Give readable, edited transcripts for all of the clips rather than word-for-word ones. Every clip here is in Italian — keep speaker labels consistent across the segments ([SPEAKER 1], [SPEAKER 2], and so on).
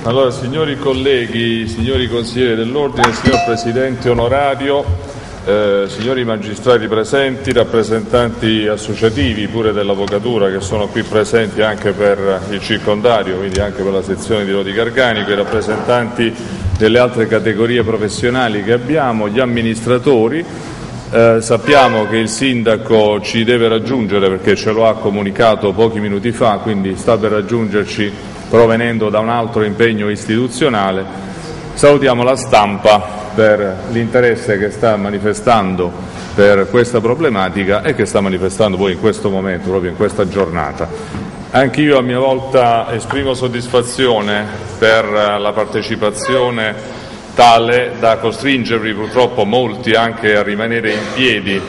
[SPEAKER 1] Allora, signori colleghi, signori consiglieri dell'Ordine, signor Presidente onorario, signori magistrati presenti, rappresentanti associativi pure dell'Avvocatura che sono qui presenti anche per il circondario, quindi anche per la sezione di Lodi Garganico, i rappresentanti delle altre categorie professionali che abbiamo, gli amministratori. Sappiamo che il Sindaco ci deve raggiungere perché ce lo ha comunicato pochi minuti fa, quindi sta per raggiungerci provenendo da un altro impegno istituzionale. Salutiamo la stampa per l'interesse che sta manifestando per questa problematica e che sta manifestando poi in questo momento, proprio in questa giornata. Anch'io a mia volta esprimo soddisfazione per la partecipazione tale da costringervi purtroppo molti anche a rimanere in piedi.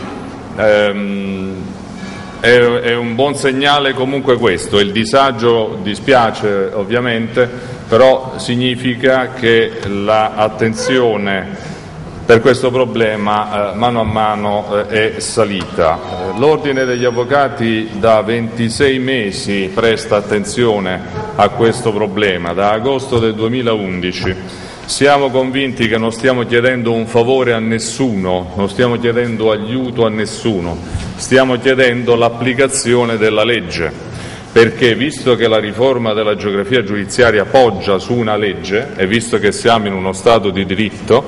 [SPEAKER 1] È un buon segnale comunque questo, il disagio dispiace ovviamente, però significa che l'attenzione per questo problema mano a mano è salita. L'Ordine degli Avvocati da 26 mesi presta attenzione a questo problema, da agosto del 2011. Siamo convinti che non stiamo chiedendo un favore a nessuno, non stiamo chiedendo aiuto a nessuno, stiamo chiedendo l'applicazione della legge, perché visto che la riforma della geografia giudiziaria poggia su una legge e visto che siamo in uno Stato di diritto,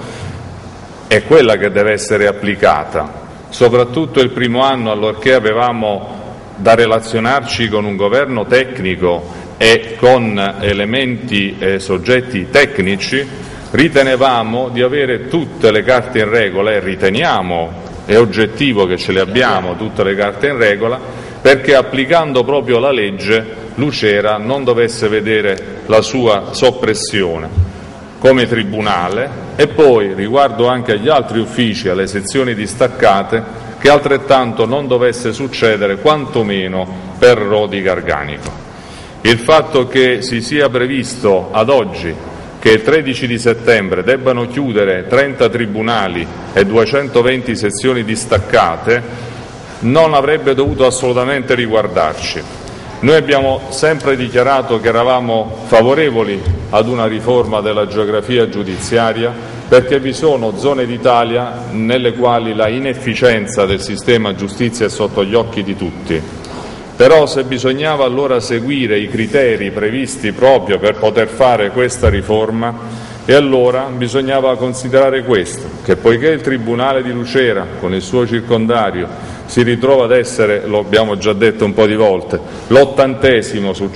[SPEAKER 1] è quella che deve essere applicata. Soprattutto il primo anno, allorché avevamo da relazionarci con un governo tecnico e con elementi e soggetti tecnici, ritenevamo di avere tutte le carte in regola e riteniamo, è oggettivo che ce le abbiamo tutte le carte in regola, perché applicando proprio la legge Lucera non dovesse vedere la sua soppressione come tribunale e poi riguardo anche agli altri uffici, alle sezioni distaccate, che altrettanto non dovesse succedere quantomeno per Lodi Garganico. Il fatto che si sia previsto ad oggi che il 13 di settembre debbano chiudere 30 tribunali e 220 sezioni distaccate non avrebbe dovuto assolutamente riguardarci. Noi abbiamo sempre dichiarato che eravamo favorevoli ad una riforma della geografia giudiziaria perché vi sono zone d'Italia nelle quali la inefficienza del sistema giustizia è sotto gli occhi di tutti. Però se bisognava allora seguire i criteri previsti proprio per poter fare questa riforma, e allora bisognava considerare questo, che poiché il Tribunale di Lucera con il suo circondario si ritrova ad essere, lo abbiamo già detto un po' di volte, l'80° su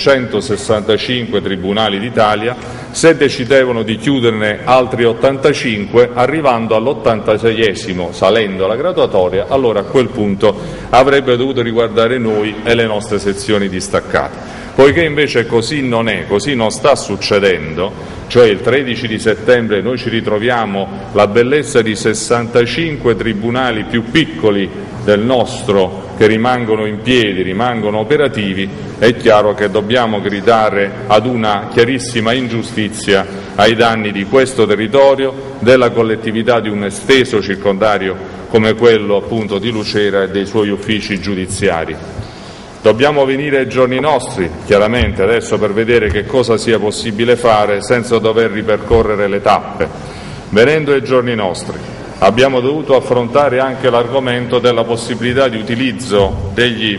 [SPEAKER 1] 165 tribunali d'Italia, se decidevano di chiuderne altri 85, arrivando all'86°, salendo la graduatoria, allora a quel punto avrebbe dovuto riguardare noi e le nostre sezioni distaccate. Poiché invece così non è, così non sta succedendo, cioè il 13 di settembre noi ci ritroviamo la bellezza di 65 tribunali più piccoli del nostro che rimangono in piedi, rimangono operativi, è chiaro che dobbiamo gridare ad una chiarissima ingiustizia ai danni di questo territorio, della collettività di un esteso circondario come quello appunto di Lucera e dei suoi uffici giudiziari. Dobbiamo venire ai giorni nostri, chiaramente, adesso per vedere che cosa sia possibile fare senza dover ripercorrere le tappe. Venendo ai giorni nostri, abbiamo dovuto affrontare anche l'argomento della possibilità di utilizzo degli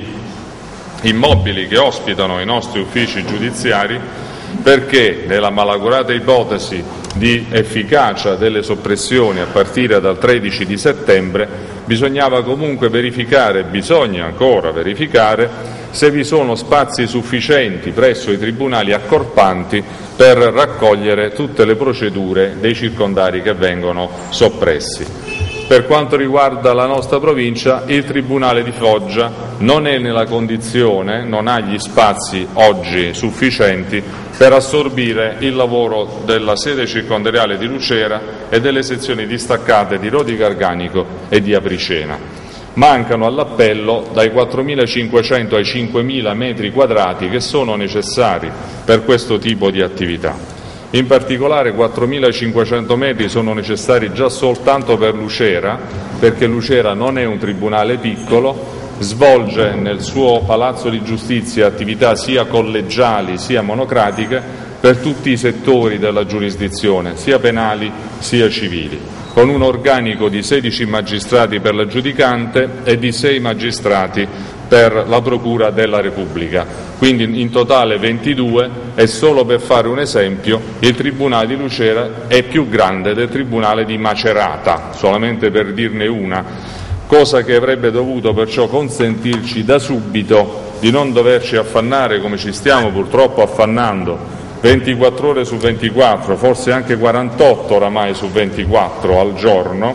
[SPEAKER 1] immobili che ospitano i nostri uffici giudiziari, perché nella malaugurata ipotesi di efficacia delle soppressioni a partire dal 13 di settembre bisognava comunque verificare, bisogna ancora verificare se vi sono spazi sufficienti presso i tribunali accorpanti per raccogliere tutte le procedure dei circondari che vengono soppressi. Per quanto riguarda la nostra provincia, il Tribunale di Foggia non è nella condizione, non ha gli spazi oggi sufficienti per assorbire il lavoro della sede circondariale di Lucera e delle sezioni distaccate di Lodi Garganico e di Apricena. Mancano all'appello dai 4.500 ai 5.000 metri quadrati che sono necessari per questo tipo di attività. In particolare 4.500 metri sono necessari già soltanto per Lucera, perché Lucera non è un tribunale piccolo, svolge nel suo palazzo di giustizia attività sia collegiali sia monocratiche, per tutti i settori della giurisdizione, sia penali sia civili, con un organico di 16 magistrati per la giudicante e di 6 magistrati per la Procura della Repubblica, quindi in totale 22, e solo per fare un esempio il Tribunale di Lucera è più grande del Tribunale di Macerata, solamente per dirne una, cosa che avrebbe dovuto perciò consentirci da subito di non doverci affannare come ci stiamo purtroppo affannando 24 ore su 24, forse anche 48 oramai su 24 al giorno,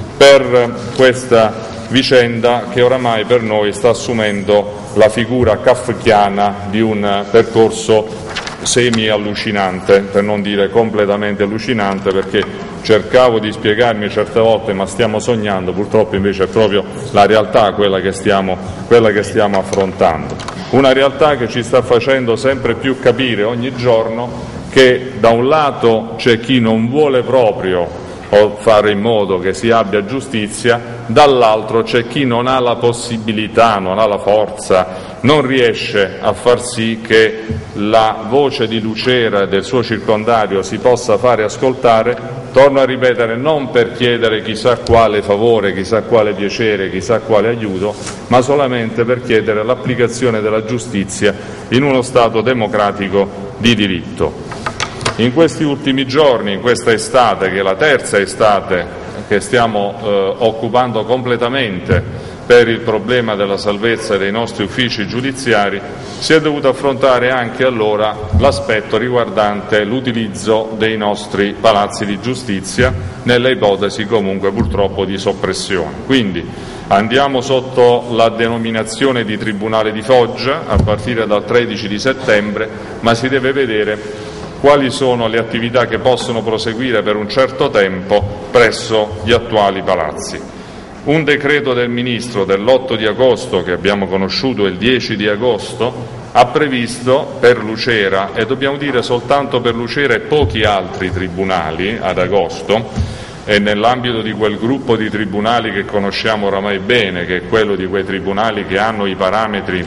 [SPEAKER 1] per questa vicenda che oramai per noi sta assumendo la figura kafkiana di un percorso semi-allucinante, per non dire completamente allucinante, perché cercavo di spiegarmi certe volte ma stiamo sognando, purtroppo invece è proprio la realtà quella che stiamo affrontando. Una realtà che ci sta facendo sempre più capire ogni giorno che da un lato c'è chi non vuole proprio o fare in modo che si abbia giustizia, dall'altro c'è chi non ha la possibilità, non ha la forza, non riesce a far sì che la voce di Lucera e del suo circondario si possa fare ascoltare, torno a ripetere, non per chiedere chissà quale favore, chissà quale piacere, chissà quale aiuto, ma solamente per chiedere l'applicazione della giustizia in uno Stato democratico di diritto. In questi ultimi giorni, in questa estate, che è la terza estate che stiamo occupando completamente per il problema della salvezza dei nostri uffici giudiziari, si è dovuto affrontare anche allora l'aspetto riguardante l'utilizzo dei nostri palazzi di giustizia nelle ipotesi comunque purtroppo di soppressione. Quindi andiamo sotto la denominazione di Tribunale di Foggia a partire dal 13 di settembre, ma si deve vedere quali sono le attività che possono proseguire per un certo tempo presso gli attuali palazzi. Un decreto del Ministro dell'8 di agosto, che abbiamo conosciuto il 10 di agosto, ha previsto per Lucera, e dobbiamo dire soltanto per Lucera e pochi altri tribunali ad agosto, e nell'ambito di quel gruppo di tribunali che conosciamo oramai bene, che è quello di quei tribunali che hanno i parametri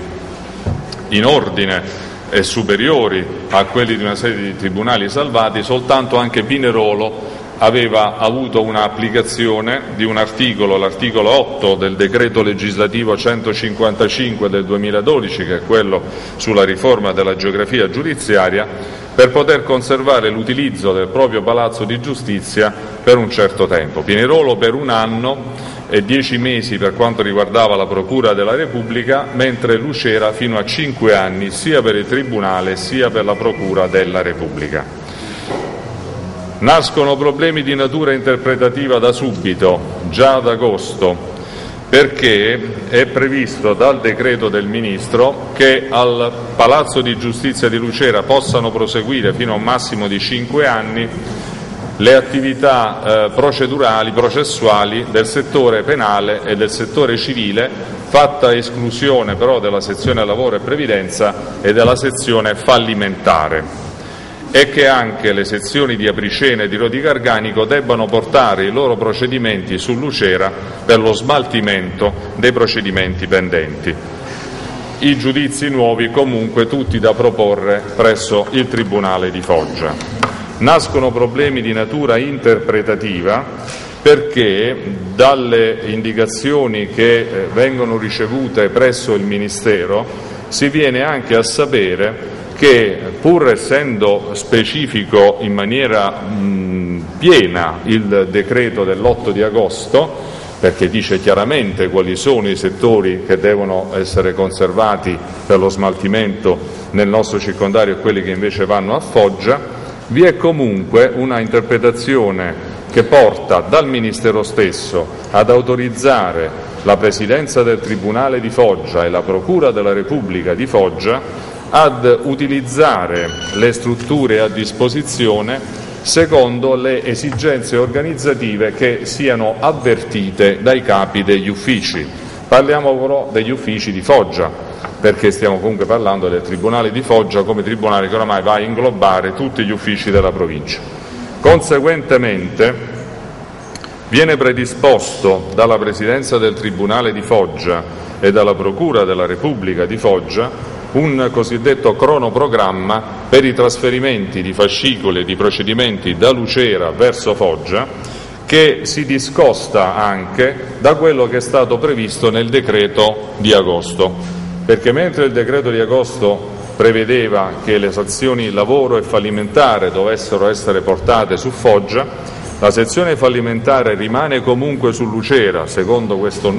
[SPEAKER 1] in ordine e superiori a quelli di una serie di tribunali salvati, soltanto anche Pinerolo aveva avuto un'applicazione di un articolo, l'articolo 8 del decreto legislativo 155 del 2012, che è quello sulla riforma della geografia giudiziaria, per poter conservare l'utilizzo del proprio palazzo di giustizia per un certo tempo. Pinerolo per un anno e 10 mesi per quanto riguardava la Procura della Repubblica, mentre Lucera fino a 5 anni sia per il Tribunale sia per la Procura della Repubblica. Nascono problemi di natura interpretativa da subito, già ad agosto, perché è previsto dal decreto del Ministro che al Palazzo di Giustizia di Lucera possano proseguire fino a un massimo di 5 anni le attività procedurali, processuali del settore penale e del settore civile, fatta esclusione però della sezione lavoro e previdenza e della sezione fallimentare, e che anche le sezioni di Apricena e di Rodi Garganico debbano portare i loro procedimenti su Lucera per lo smaltimento dei procedimenti pendenti. I giudizi nuovi comunque tutti da proporre presso il Tribunale di Foggia. Nascono problemi di natura interpretativa perché dalle indicazioni che vengono ricevute presso il Ministero si viene anche a sapere che, pur essendo specifico in maniera piena il decreto dell'8 di agosto, perché dice chiaramente quali sono i settori che devono essere conservati per lo smaltimento nel nostro circondario e quelli che invece vanno a Foggia, vi è comunque una interpretazione che porta dal Ministero stesso ad autorizzare la Presidenza del Tribunale di Foggia e la Procura della Repubblica di Foggia ad utilizzare le strutture a disposizione secondo le esigenze organizzative che siano avvertite dai capi degli uffici. Parliamo però degli uffici di Foggia, perché stiamo comunque parlando del Tribunale di Foggia come tribunale che oramai va a inglobare tutti gli uffici della provincia. Conseguentemente viene predisposto dalla Presidenza del Tribunale di Foggia e dalla Procura della Repubblica di Foggia un cosiddetto cronoprogramma per i trasferimenti di fascicoli e di procedimenti da Lucera verso Foggia, che si discosta anche da quello che è stato previsto nel decreto di agosto, perché mentre il decreto di agosto prevedeva che le sezioni lavoro e fallimentare dovessero essere portate su Foggia, la sezione fallimentare rimane comunque su Lucera, secondo questa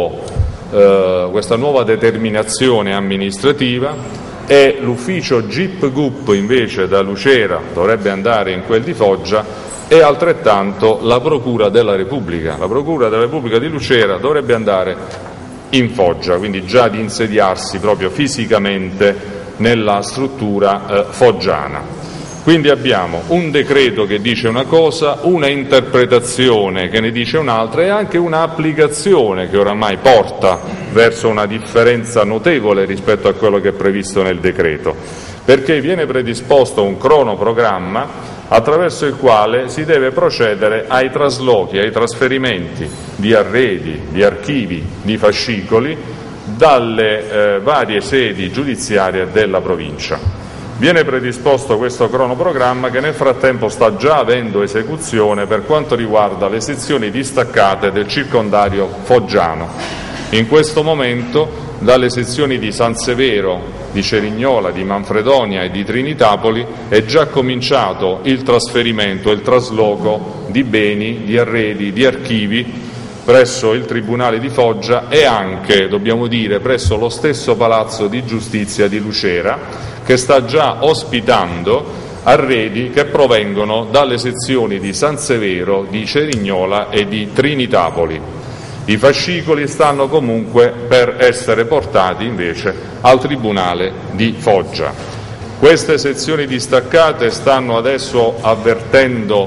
[SPEAKER 1] nuova determinazione amministrativa, e l'ufficio GIP-GUP invece da Lucera dovrebbe andare in quel di Foggia, e altrettanto la Procura della Repubblica. La Procura della Repubblica di Lucera dovrebbe andare in Foggia, quindi già di insediarsi proprio fisicamente nella struttura foggiana. Quindi abbiamo un decreto che dice una cosa, una interpretazione che ne dice un'altra e anche un'applicazione che oramai porta verso una differenza notevole rispetto a quello che è previsto nel decreto, perché viene predisposto un cronoprogramma attraverso il quale si deve procedere ai traslochi, ai trasferimenti di arredi, di archivi, di fascicoli dalle varie sedi giudiziarie della provincia. Viene predisposto questo cronoprogramma che nel frattempo sta già avendo esecuzione per quanto riguarda le sezioni distaccate del circondario foggiano. In questo momento dalle sezioni di San Severo, di Cerignola, di Manfredonia e di Trinitapoli è già cominciato il trasferimento e il trasloco di beni, di arredi, di archivi presso il Tribunale di Foggia e anche, dobbiamo dire, presso lo stesso Palazzo di Giustizia di Lucera, che sta già ospitando arredi che provengono dalle sezioni di San Severo, di Cerignola e di Trinitapoli. I fascicoli stanno comunque per essere portati invece al Tribunale di Foggia. Queste sezioni distaccate stanno adesso avvertendo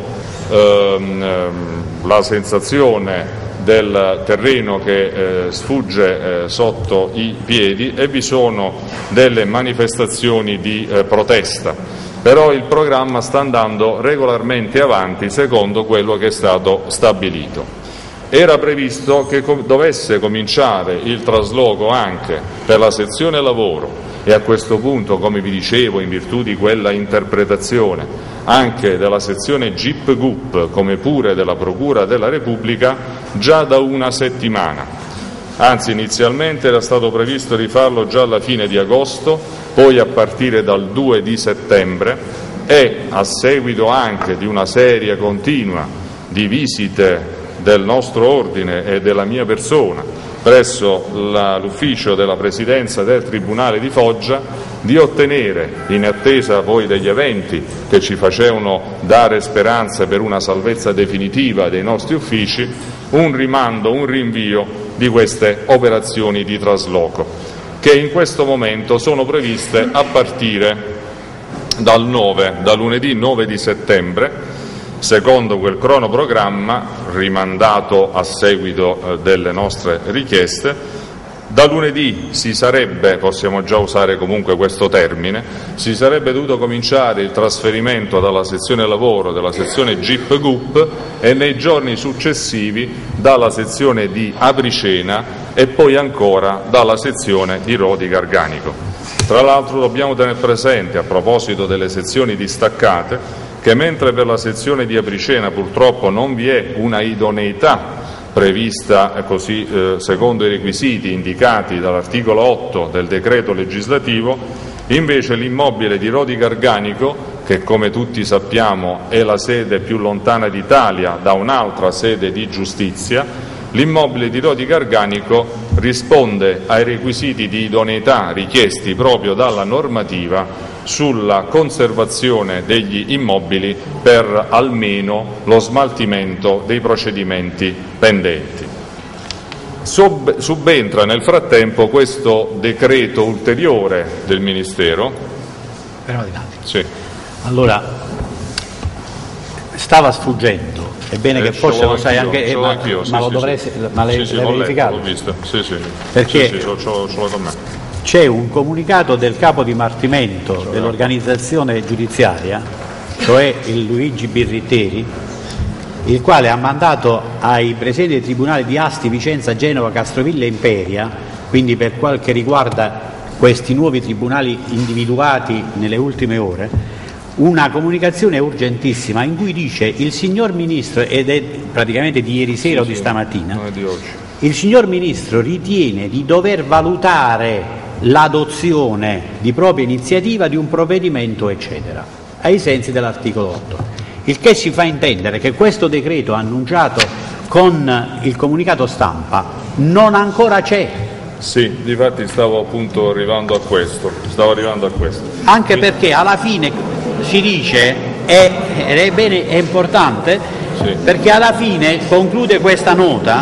[SPEAKER 1] la sensazione del terreno che sfugge sotto i piedi e vi sono delle manifestazioni di protesta, però il programma sta andando regolarmente avanti secondo quello che è stato stabilito. Era previsto che dovesse cominciare il trasloco anche per la sezione lavoro e a questo punto, come vi dicevo, in virtù di quella interpretazione, anche della sezione GIP-GUP come pure della Procura della Repubblica già da una settimana. Anzi, inizialmente era stato previsto di farlo già alla fine di agosto, poi a partire dal 2 di settembre e a seguito anche di una serie continua di visite del nostro ordine e della mia persona presso l'ufficio della Presidenza del Tribunale di Foggia, di ottenere, in attesa poi degli eventi che ci facevano dare speranze per una salvezza definitiva dei nostri uffici, un rimando, un rinvio di queste operazioni di trasloco, che in questo momento sono previste a partire da lunedì 9 di settembre, secondo quel cronoprogramma rimandato a seguito delle nostre richieste. Da lunedì possiamo già usare comunque questo termine, si sarebbe dovuto cominciare il trasferimento dalla sezione lavoro della sezione GIP-GUP e nei giorni successivi dalla sezione di Apricena e poi ancora dalla sezione di Rodi Garganico. Tra l'altro dobbiamo tenere presente, a proposito delle sezioni distaccate, che mentre per la sezione di Apricena purtroppo non vi è una idoneità prevista così secondo i requisiti indicati dall'articolo 8 del decreto legislativo, invece l'immobile di Rodi Garganico, che come tutti sappiamo è la sede più lontana d'Italia da un'altra sede di giustizia, l'immobile di Rodi Garganico risponde ai requisiti di idoneità richiesti proprio dalla normativa sulla conservazione degli immobili per almeno lo smaltimento dei procedimenti pendenti. Subentra nel frattempo questo decreto ulteriore del Ministero.
[SPEAKER 2] Fermati un attimo.
[SPEAKER 1] Sì.
[SPEAKER 2] Allora, stava sfuggendo, è bene che forse lo sai anche, ma lo dovresti, ma l'hai verificato?
[SPEAKER 1] L'ho visto, sì.
[SPEAKER 2] Perché
[SPEAKER 1] ce l'ho con me.
[SPEAKER 2] C'è un comunicato del capo dipartimento dell'organizzazione giudiziaria, cioè il Luigi Birritteri, il quale ha mandato ai presidenti dei tribunali di Asti, Vicenza, Genova, Castrovilla e Imperia, quindi per quel che riguarda questi nuovi tribunali individuati nelle ultime ore, una comunicazione urgentissima in cui dice il signor Ministro, ed è praticamente di ieri sera o di stamattina,
[SPEAKER 1] di oggi.
[SPEAKER 2] Il signor Ministro ritiene di dover valutare l'adozione di propria iniziativa di un provvedimento, eccetera, ai sensi dell'articolo 8. Il che ci fa intendere che questo decreto annunciato con il comunicato stampa non ancora c'è.
[SPEAKER 1] Sì, difatti stavo appunto arrivando a questo.
[SPEAKER 2] Anche perché alla fine si dice, ed è bene, è importante,
[SPEAKER 1] sì,
[SPEAKER 2] perché alla fine conclude questa nota: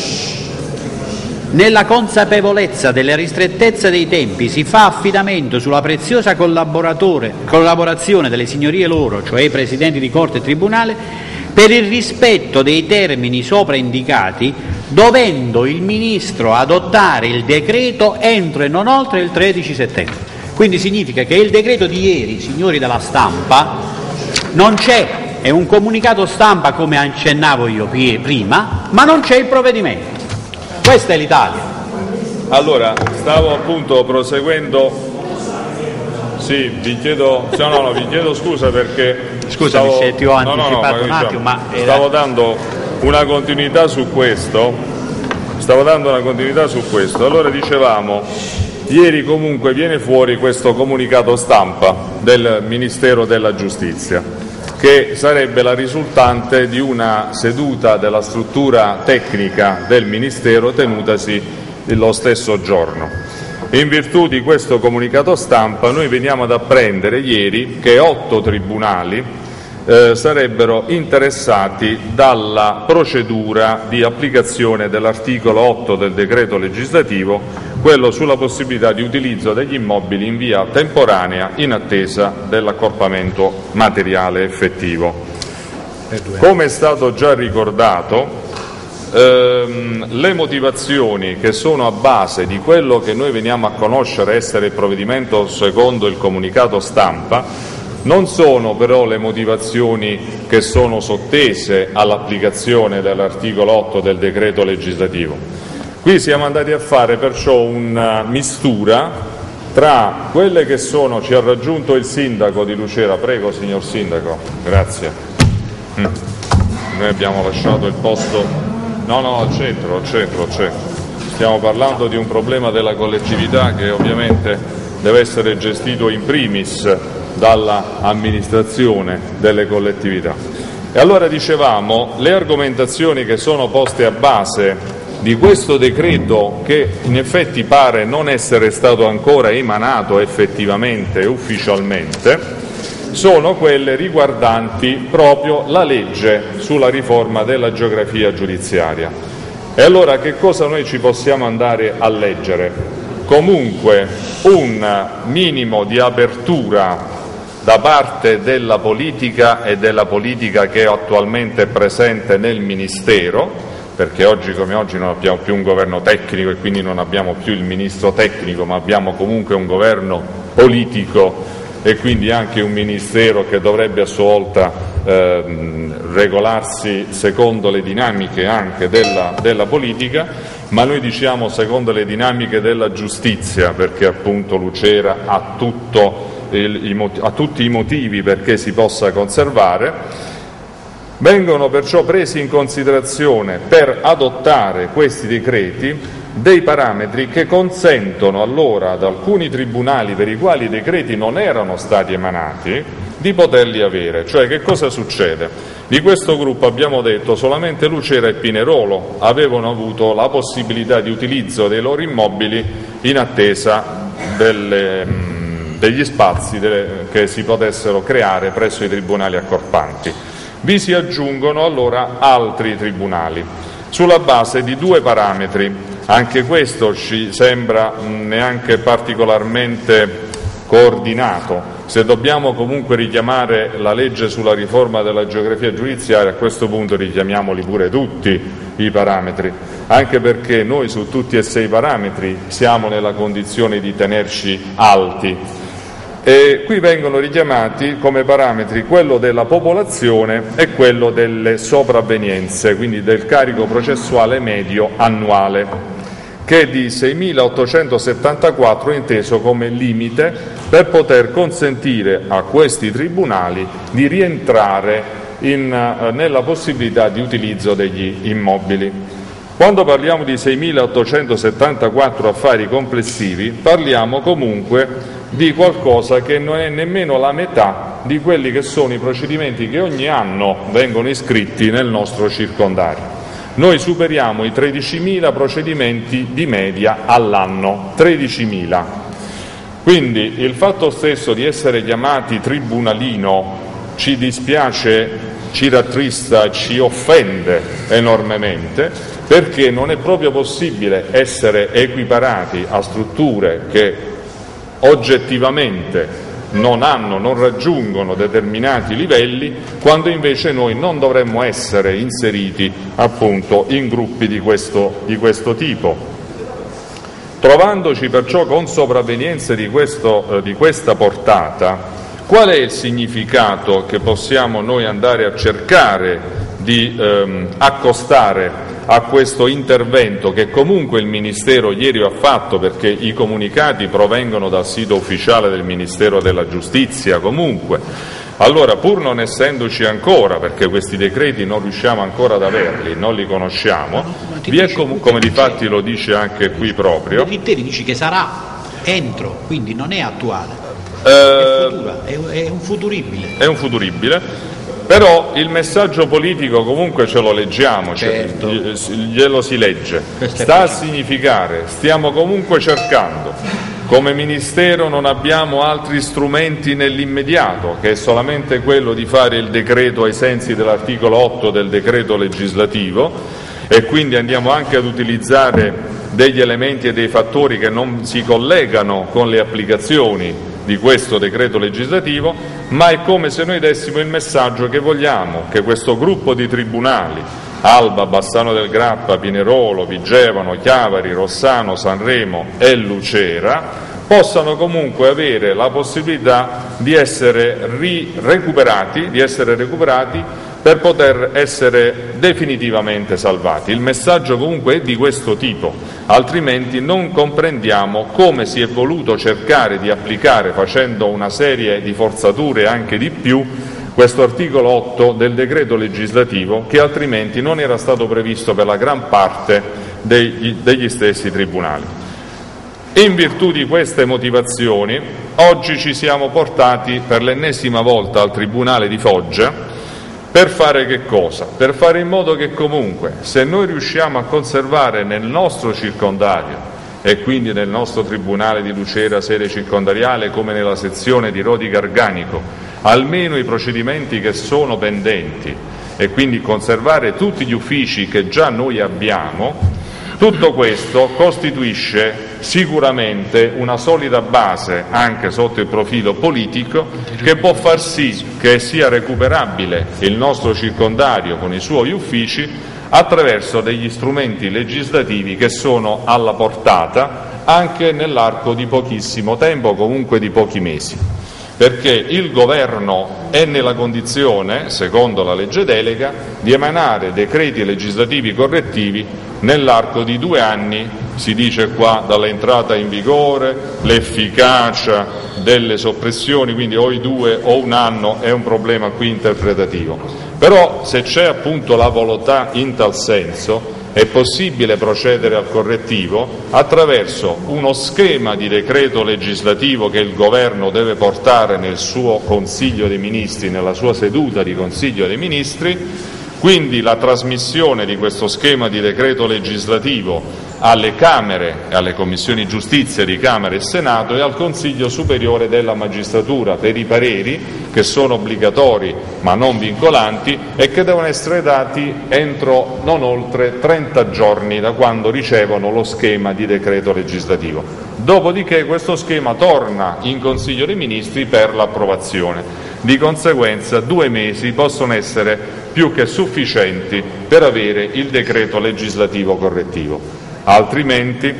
[SPEAKER 2] nella consapevolezza delle ristrettezze dei tempi si fa affidamento sulla preziosa collaborazione delle signorie loro, cioè i presidenti di Corte e Tribunale, per il rispetto dei termini sopra indicati, dovendo il Ministro adottare il decreto entro e non oltre il 13 settembre. Quindi significa che il decreto di ieri, signori della stampa, non c'è, è un comunicato stampa come accennavo io prima, ma non c'è il provvedimento. Questa è l'Italia.
[SPEAKER 1] Allora, stavo appunto proseguendo. Sì, vi chiedo scusa perché
[SPEAKER 2] scusami se ti ho anticipato un attimo, ma
[SPEAKER 1] stavo dando una continuità su questo. Allora dicevamo, ieri comunque viene fuori questo comunicato stampa del Ministero della Giustizia, che sarebbe la risultante di una seduta della struttura tecnica del Ministero tenutasi lo stesso giorno. In virtù di questo comunicato stampa noi veniamo ad apprendere ieri che 8 tribunali sarebbero interessati dalla procedura di applicazione dell'articolo 8 del decreto legislativo, quello sulla possibilità di utilizzo degli immobili in via temporanea in attesa dell'accorpamento materiale effettivo. Come è stato già ricordato, le motivazioni che sono a base di quello che noi veniamo a conoscere essere il provvedimento secondo il comunicato stampa non sono però le motivazioni che sono sottese all'applicazione dell'articolo 8 del decreto legislativo. Qui siamo andati a fare perciò una mistura tra quelle che sono, ci ha raggiunto il sindaco di Lucera, prego signor sindaco, grazie. Noi abbiamo lasciato il posto, no, al centro. Stiamo parlando di un problema della collettività che ovviamente deve essere gestito in primis dall'amministrazione delle collettività. E allora dicevamo, le argomentazioni che sono poste a base di questo decreto, che in effetti pare non essere stato ancora emanato effettivamente e ufficialmente, sono quelle riguardanti proprio la legge sulla riforma della geografia giudiziaria. E allora che cosa noi ci possiamo andare a leggere? Comunque un minimo di apertura da parte della politica e della politica che è attualmente presente nel Ministero, perché oggi come oggi non abbiamo più un governo tecnico e quindi non abbiamo più il ministro tecnico, ma abbiamo comunque un governo politico e quindi anche un ministero che dovrebbe a sua volta regolarsi secondo le dinamiche anche della politica, ma noi diciamo secondo le dinamiche della giustizia, perché appunto Lucera ha tutti i motivi perché si possa conservare. Vengono perciò presi in considerazione per adottare questi decreti dei parametri che consentono allora ad alcuni tribunali per i quali i decreti non erano stati emanati di poterli avere. Cioè, che cosa succede? Di questo gruppo abbiamo detto solamente Lucera e Pinerolo avevano avuto la possibilità di utilizzo dei loro immobili in attesa degli spazi che si potessero creare presso i tribunali accorpanti. Vi si aggiungono allora altri tribunali sulla base di 2 parametri. Anche questo ci sembra neanche particolarmente coordinato. Se dobbiamo comunque richiamare la legge sulla riforma della geografia giudiziaria, a questo punto richiamiamoli pure tutti i parametri, anche perché noi su tutti e 6 parametri siamo nella condizione di tenerci alti. E qui vengono richiamati come parametri quello della popolazione e quello delle sopravvenienze, quindi del carico processuale medio annuale, che è di 6.874 inteso come limite per poter consentire a questi tribunali di rientrare nella possibilità di utilizzo degli immobili. Quando parliamo di 6.874 affari complessivi, parliamo comunque di qualcosa che non è nemmeno la metà di quelli che sono i procedimenti che ogni anno vengono iscritti nel nostro circondario. Noi superiamo i 13.000 procedimenti di media all'anno, 13.000. Quindi il fatto stesso di essere chiamati tribunalino ci dispiace, ci rattrista, ci offende enormemente, perché non è proprio possibile essere equiparati a strutture che oggettivamente non raggiungono determinati livelli, quando invece noi non dovremmo essere inseriti appunto in gruppi di questo tipo. Trovandoci perciò con sopravvenienze di questa portata, qual è il significato che possiamo noi andare a cercare di accostare a questo intervento che comunque il Ministero ieri ha fatto, perché i comunicati provengono dal sito ufficiale del Ministero della Giustizia comunque? Allora, pur non essendoci ancora, perché questi decreti non riusciamo ancora ad averli, non li conosciamo, vi è come difatti lo dice anche qui proprio.
[SPEAKER 2] Ritteri dici che sarà entro, quindi non è attuale, è un futuribile.
[SPEAKER 1] È un futuribile. Però il messaggio politico comunque ce lo leggiamo,
[SPEAKER 2] certo.
[SPEAKER 1] Glielo si legge. Sta a significare, stiamo comunque cercando, come Ministero non abbiamo altri strumenti nell'immediato, che è solamente quello di fare il decreto ai sensi dell'articolo 8 del decreto legislativo, e quindi andiamo anche ad utilizzare degli elementi e dei fattori che non si collegano con le applicazioni di questo decreto legislativo, ma è come se noi dessimo il messaggio che vogliamo che questo gruppo di tribunali, Alba, Bassano del Grappa, Pinerolo, Vigevano, Chiavari, Rossano, Sanremo e Lucera, possano comunque avere la possibilità di essere recuperati per poter essere definitivamente salvati. Il messaggio comunque è di questo tipo, altrimenti non comprendiamo come si è voluto cercare di applicare, facendo una serie di forzature anche di più, questo articolo 8 del decreto legislativo, che altrimenti non era stato previsto per la gran parte degli stessi tribunali. In virtù di queste motivazioni, oggi ci siamo portati per l'ennesima volta al Tribunale di Foggia. Per fare che cosa? Per fare in modo che comunque, se noi riusciamo a conservare nel nostro circondario e quindi nel nostro Tribunale di Lucera, sede circondariale, come nella sezione di Rodi Garganico, almeno i procedimenti che sono pendenti, e quindi conservare tutti gli uffici che già noi abbiamo, tutto questo costituisce sicuramente una solida base anche sotto il profilo politico, che può far sì che sia recuperabile il nostro circondario con i suoi uffici attraverso degli strumenti legislativi che sono alla portata anche nell'arco di pochissimo tempo, comunque di pochi mesi, perché il Governo è nella condizione, secondo la legge delega, di emanare decreti legislativi correttivi nell'arco di 2 anni, si dice qua, dall'entrata in vigore, l'efficacia delle soppressioni, quindi o i 2 o 1 anno è un problema qui interpretativo. Però se c'è appunto la volontà in tal senso, è possibile procedere al correttivo attraverso uno schema di decreto legislativo che il Governo deve portare nel suo Consiglio dei Ministri, nella sua seduta di Consiglio dei Ministri. Quindi la trasmissione di questo schema di decreto legislativo alle Camere, alle Commissioni Giustizia di Camera e Senato e al Consiglio Superiore della Magistratura per i pareri, che sono obbligatori ma non vincolanti e che devono essere dati entro non oltre 30 giorni da quando ricevono lo schema di decreto legislativo. Dopodiché questo schema torna in Consiglio dei Ministri per l'approvazione. Di conseguenza 2 mesi possono essere più che sufficienti per avere il decreto legislativo correttivo. Altrimenti,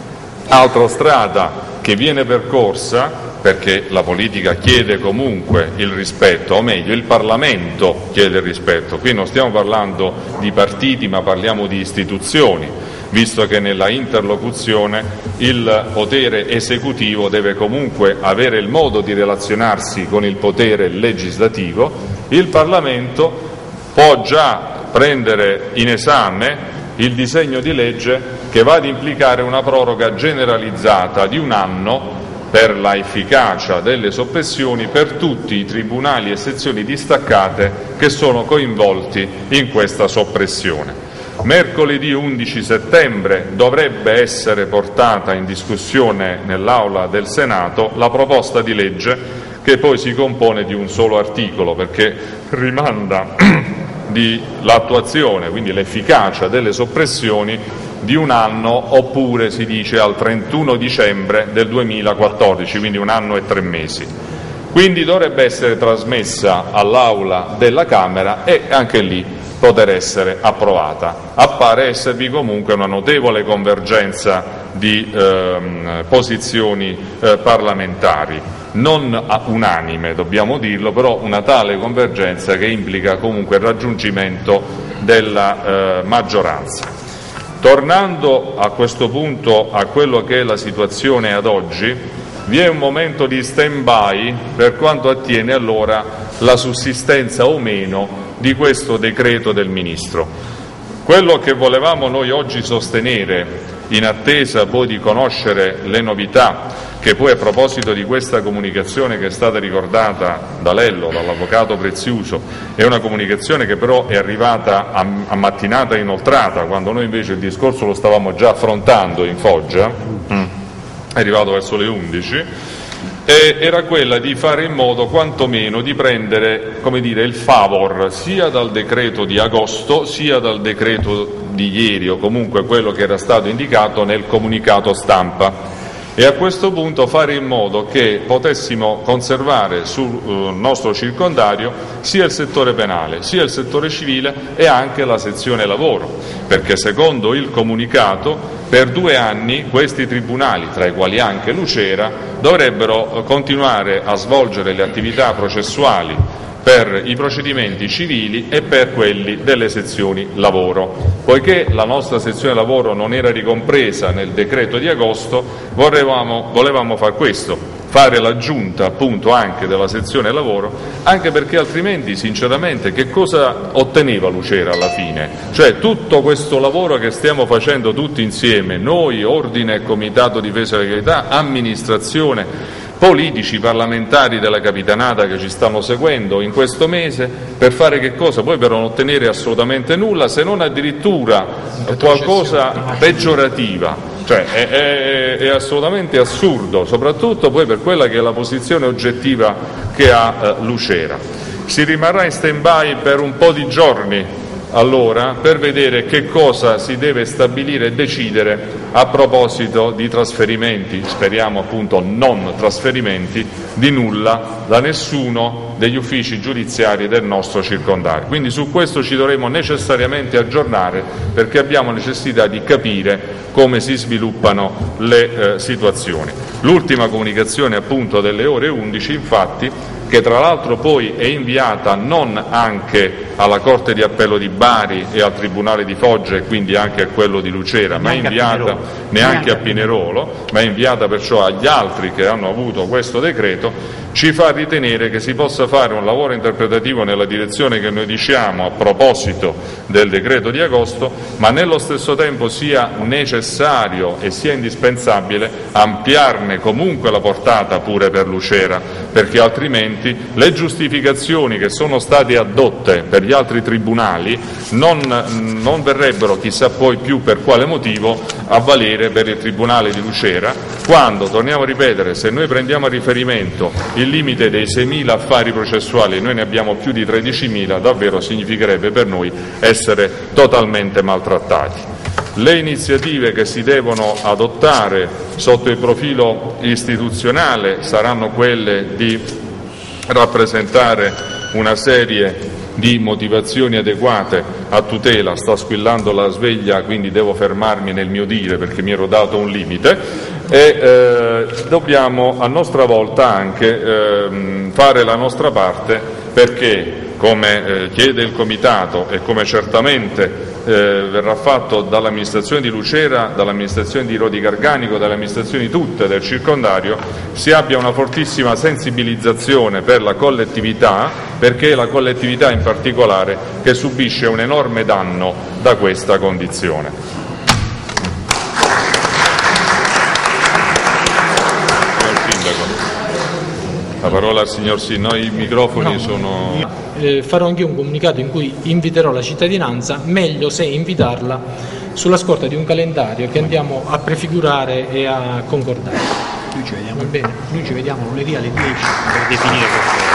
[SPEAKER 1] altra strada che viene percorsa, perché la politica chiede comunque il rispetto, o meglio il Parlamento chiede il rispetto, qui non stiamo parlando di partiti ma parliamo di istituzioni, visto che nella interlocuzione il potere esecutivo deve comunque avere il modo di relazionarsi con il potere legislativo. Il Parlamento può già prendere in esame il disegno di legge che va ad implicare una proroga generalizzata di 1 anno per la efficacia delle soppressioni per tutti i tribunali e sezioni distaccate che sono coinvolti in questa soppressione. Mercoledì 11 settembre dovrebbe essere portata in discussione nell'Aula del Senato la proposta di legge, che poi si compone di un solo articolo, perché rimanda l'attuazione, quindi l'efficacia delle soppressioni, di 1 anno, oppure si dice al 31 dicembre del 2014, quindi 1 anno e 3 mesi. Quindi dovrebbe essere trasmessa all'Aula della Camera e anche lì poter essere approvata. Appare esservi comunque una notevole convergenza di posizioni parlamentari, non unanime, dobbiamo dirlo, però una tale convergenza che implica comunque il raggiungimento della maggioranza. Tornando a questo punto a quello che è la situazione ad oggi, vi è un momento di stand-by per quanto attiene allora la sussistenza o meno di questo decreto del Ministro. Quello che volevamo noi oggi sostenere, in attesa poi di conoscere le novità, che poi a proposito di questa comunicazione che è stata ricordata da Lello, dall'avvocato Preziuso, è una comunicazione che però è arrivata a mattinata inoltrata, quando noi invece il discorso lo stavamo già affrontando in Foggia, è arrivato verso le 11, e era quella di fare in modo quantomeno di prendere, come dire, il favor sia dal decreto di agosto sia dal decreto di ieri, o comunque quello che era stato indicato nel comunicato stampa, e a questo punto fare in modo che potessimo conservare sul nostro circondario sia il settore penale, sia il settore civile e anche la sezione lavoro, perché secondo il comunicato per 2 anni questi tribunali, tra i quali anche Lucera, dovrebbero continuare a svolgere le attività processuali per i procedimenti civili e per quelli delle sezioni lavoro. Poiché la nostra sezione lavoro non era ricompresa nel decreto di agosto, volevamo far questo, fare l'aggiunta appunto anche della sezione lavoro, anche perché altrimenti sinceramente che cosa otteneva Lucera alla fine? Cioè tutto questo lavoro che stiamo facendo tutti insieme, noi, Ordine e Comitato Difesa della Legalità, amministrazione, politici, parlamentari della Capitanata che ci stanno seguendo in questo mese, per fare che cosa? Poi per non ottenere assolutamente nulla, se non addirittura qualcosa peggiorativa. Cioè è assolutamente assurdo, soprattutto poi per quella che è la posizione oggettiva che ha Lucera. Si rimarrà in stand-by per un po' di giorni allora per vedere che cosa si deve stabilire e decidere a proposito di trasferimenti, speriamo appunto non trasferimenti di nulla da nessuno degli uffici giudiziari del nostro circondario. Quindi su questo ci dovremo necessariamente aggiornare, perché abbiamo necessità di capire come si sviluppano le situazioni. L'ultima comunicazione appunto delle ore 11 infatti, che tra l'altro poi è inviata non anche alla Corte di Appello di Bari e al Tribunale di Foggia e quindi anche a quello di Lucera, ma è inviata neanche a Pinerolo, ma è inviata perciò agli altri che hanno avuto questo decreto, ci fa ritenere che si possa fare un lavoro interpretativo nella direzione che noi diciamo a proposito del decreto di agosto, ma nello stesso tempo sia necessario e sia indispensabile ampliarne comunque la portata pure per Lucera, perché altrimenti le giustificazioni che sono state addotte per gli altri tribunali non verrebbero chissà poi più per quale motivo a valere per il Tribunale di Lucera, quando, torniamo a ripetere, se noi prendiamo a riferimento il limite dei 6.000 affari processuali, noi ne abbiamo più di 13.000, davvero significherebbe per noi essere totalmente maltrattati. Le iniziative che si devono adottare sotto il profilo istituzionale saranno quelle di rappresentare una serie di motivazioni adeguate a tutela. Sta squillando la sveglia, quindi devo fermarmi nel mio dire perché mi ero dato un limite, e dobbiamo a nostra volta anche fare la nostra parte perché come chiede il Comitato e come certamente verrà fatto dall'amministrazione di Lucera, dall'amministrazione di Rodi Garganico, dalle amministrazioni tutte del circondario, si abbia una fortissima sensibilizzazione per la collettività, perché è la collettività in particolare che subisce un enorme danno da questa condizione. La parola al signor Sinno, i microfoni sono...
[SPEAKER 3] Farò anche un comunicato in cui inviterò la cittadinanza, meglio se invitarla sulla scorta di un calendario che andiamo a prefigurare e a concordare.
[SPEAKER 2] Noi ci vediamo,
[SPEAKER 3] Va bene?
[SPEAKER 2] noi ci vediamo lunedì alle 10 per definire questo.